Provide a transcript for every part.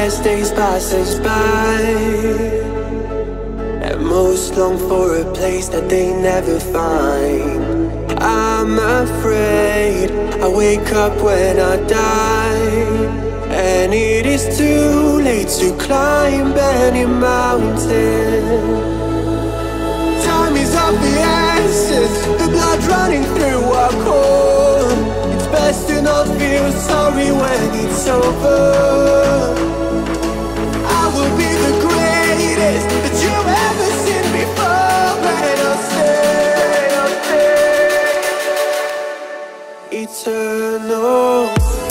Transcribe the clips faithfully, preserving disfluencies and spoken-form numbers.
best days pass us by, and most long for a place that they never find. I'm afraid I wake up when I die, and it is too late to climb any mountain. Time is of the essence, the blood running through our core. It's best to not feel sorry when it's over. I will be the greatest that you've ever seen before, and I'll stay, I'll stay eternal.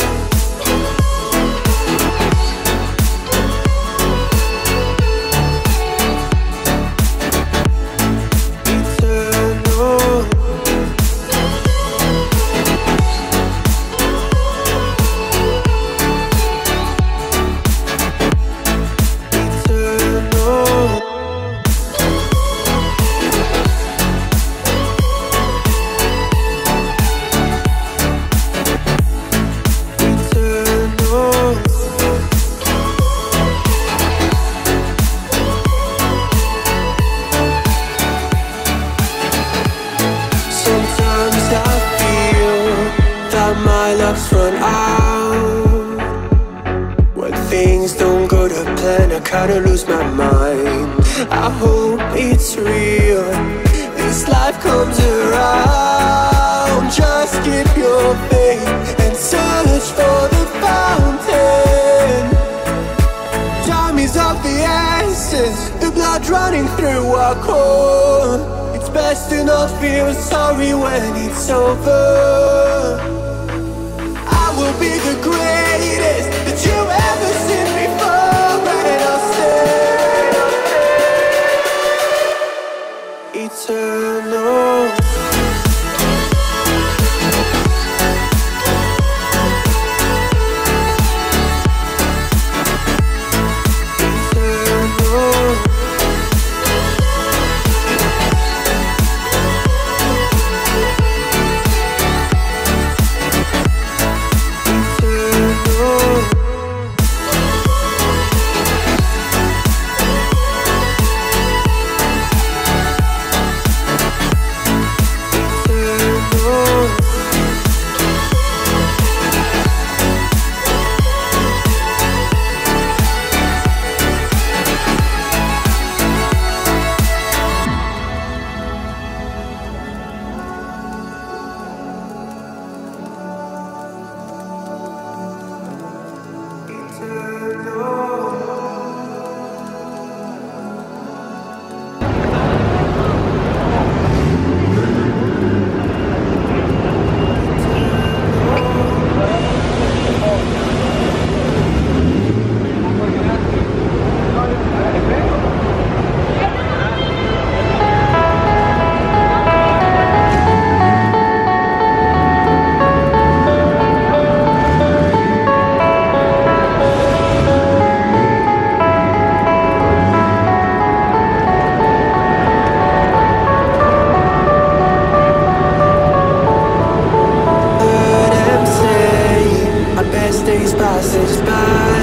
Run out when things don't go to plan. I kinda lose my mind. I hope it's real, this life comes around. Just keep your faith and search for the fountain. Time is of the essence, the blood running through our core. It's best to not feel sorry when it's over. Will be the greatest that you've ever seen before, and I'll stay, I'll stay eternal. Days passes by,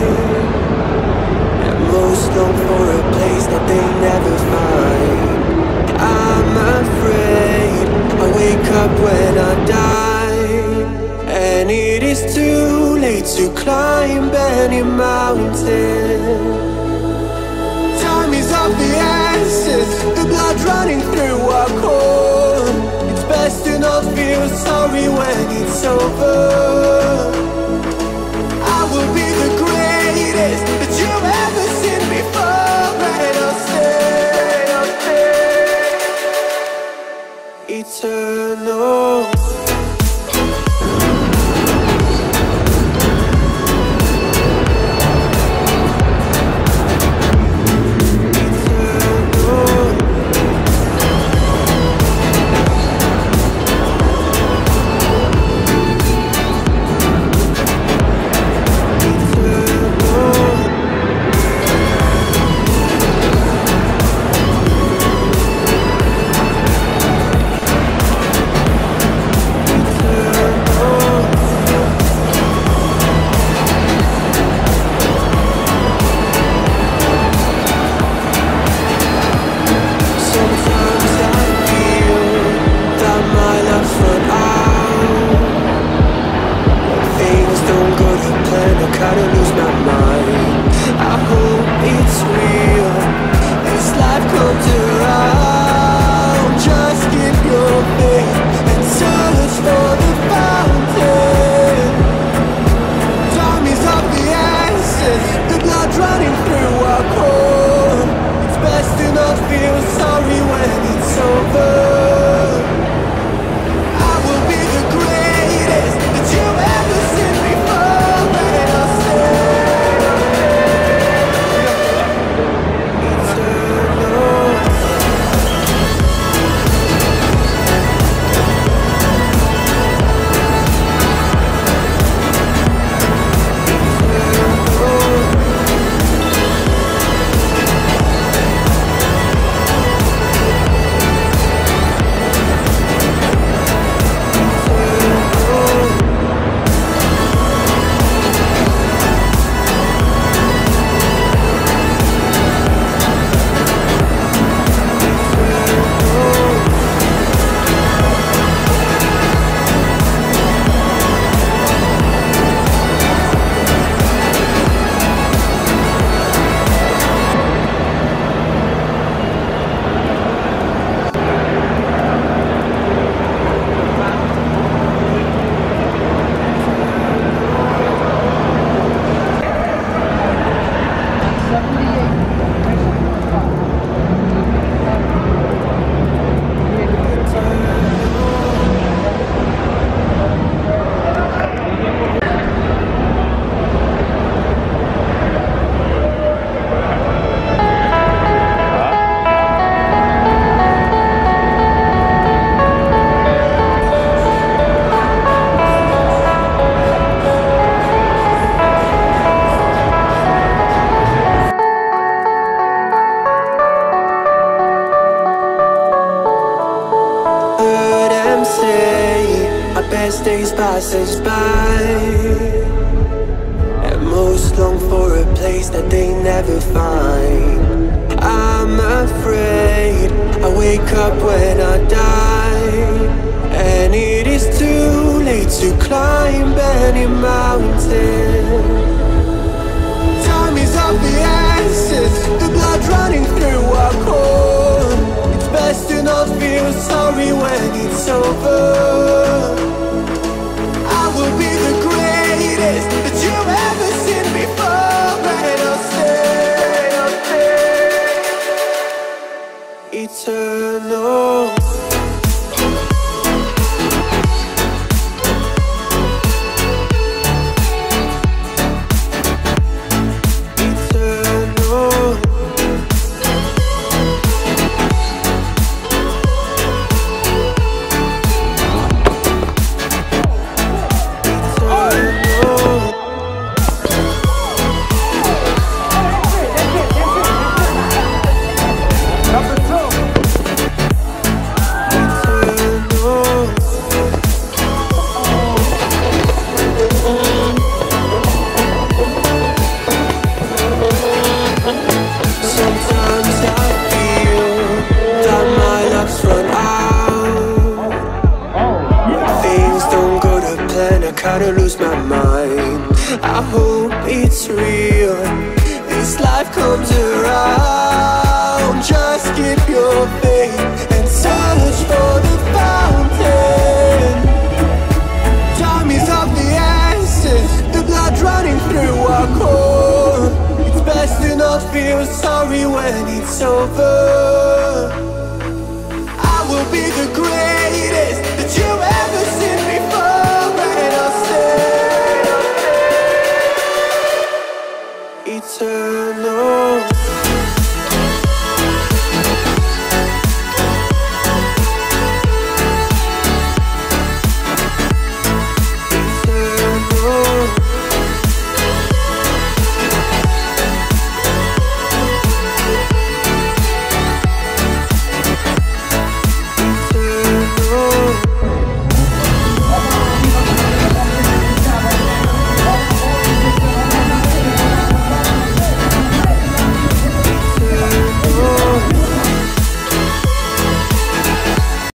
and most long for a place that they never find. I'm afraid I wake up when I die, and it is too late to climb any mountain. Time is of the essence, the blood running through our core. It's best to not feel sorry when it's over. I will be the greatest that you've ever seen before, and I'll stay, I'll stay eternal. say our best days pass us by, and most long for a place that they never find. I'm afraid I wake up when I die, and it is too late to climb any mountain. Time is of the essence, the blood running through our core. It's best to not feel sorry when it's over. I will be the greatest that you've ever seen before, and I'll stay, I'll stay eternal. Kinda lose my mind. I hope it's real, this life comes around. Just keep your faith and search for the fountain. Time is of the essence, the blood running through our core. It's best to not feel sorry when it's over.